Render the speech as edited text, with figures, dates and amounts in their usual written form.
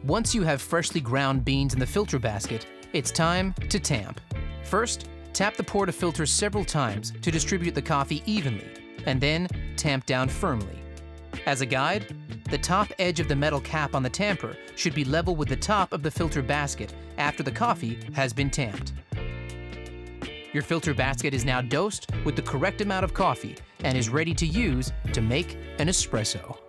Once you have freshly ground beans in the filter basket, it's time to tamp. First, tap the portafilter several times to distribute the coffee evenly, and then tamp down firmly. As a guide, the top edge of the metal cap on the tamper should be level with the top of the filter basket after the coffee has been tamped. Your filter basket is now dosed with the correct amount of coffee and is ready to use to make an espresso.